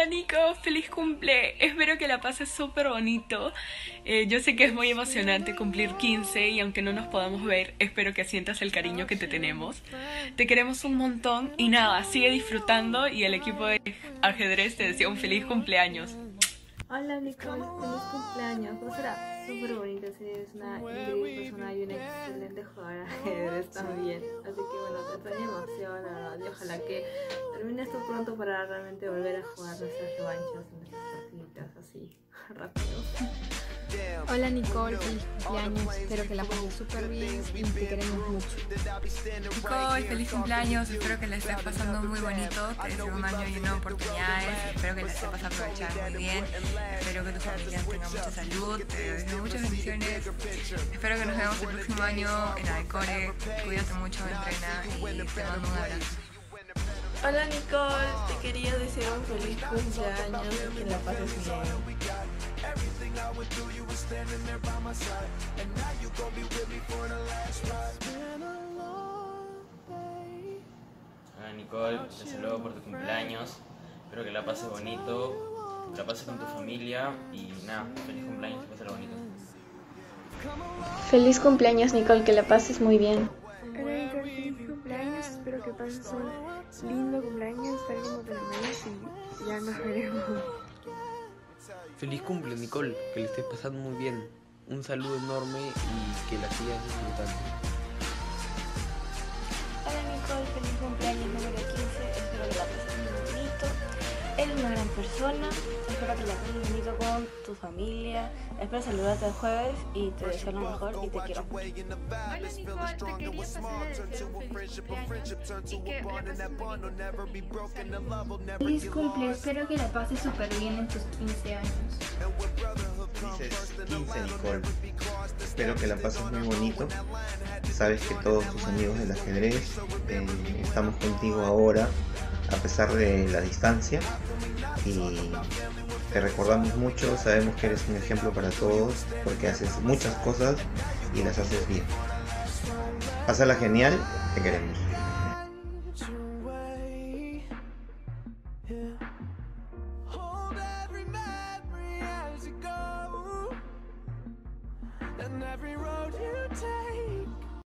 Hola Nico, feliz cumple. Espero que la pases súper bonito. Yo sé que es muy emocionante cumplir 15 y aunque no nos podamos ver, espero que sientas el cariño que te tenemos. Te queremos un montón y nada, sigue disfrutando y el equipo de ajedrez te desea un feliz cumpleaños. Hola Nicole, feliz cumpleaños. No será súper bonita, sí, es una increíble persona y una excelente jugadora de ajedrez también. Así que bueno, te extraño emoción, la verdad. Y ojalá que termine esto pronto para realmente volver a jugar nuestras revanchas y nuestras partiditas así, rápido. Hola Nicole, feliz cumpleaños, espero que la pases súper bien y te queremos mucho. Nicole, feliz cumpleaños, espero que la estés pasando muy bonito, te deseo un año lleno de oportunidades, espero que la sepas aprovechar muy bien, espero que tu familia tenga mucha salud, te deseo muchas bendiciones, espero que nos veamos el próximo año en Adecore, cuídate mucho, entrena y te mando un abrazo. Hola Nicole, te quería desear un feliz cumpleaños y que la pases bien. Hola Nicole, te saludo por tu cumpleaños. Espero que la pases bonito, que la pases con tu familia y nada, feliz cumpleaños y pásalo bonito. Feliz cumpleaños Nicole, que la pases muy bien. Hola Nicole, feliz cumpleaños, espero que pases un lindo cumpleaños tal como te lo mereces y ya nos veremos. Feliz cumple Nicole, que le estés pasando muy bien. Un saludo enorme y que la sigas disfrutando. Hola Nicole, feliz cumpleaños número 15, espero que la pases muy bonito. Eres una gran persona, espero que la pases bonito con tu familia. Espero saludarte el jueves y te deseo lo mejor y te quiero mucho. Hola Nicole, te quería pasar a desear un feliz cumpleaños y que la pases bonito. Feliz cumple, espero que la pases súper bien en tus 15 años. Dices 15 Nicole, espero que la pases muy bonito. Sabes que todos tus amigos del ajedrez estamos contigo ahora a pesar de la distancia y te recordamos mucho, sabemos que eres un ejemplo para todos porque haces muchas cosas y las haces bien. Pásala genial, te queremos.